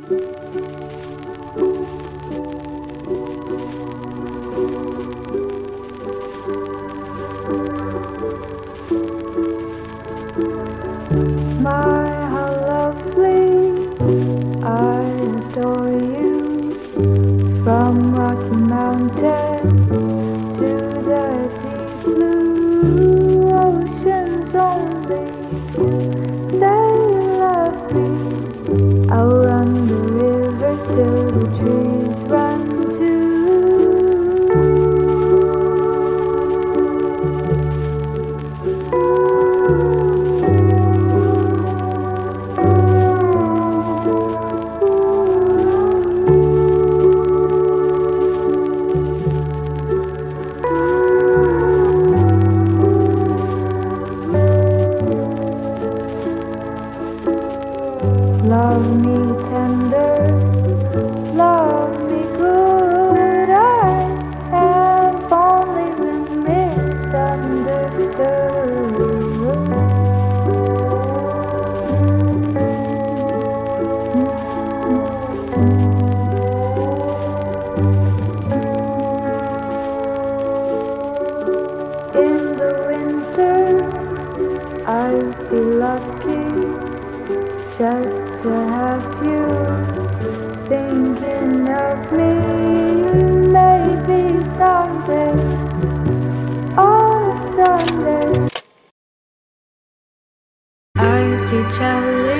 My, how lovely, I adore you. From Rocky Mountain to the deep blue oceans only. Say you love me. I'll run the rivers till the trees run too. Love me tender, love me good. I have only been misunderstood. In the winter, I'd be lucky just to have you thinking of me. Maybe someday on a Sunday I'd be telling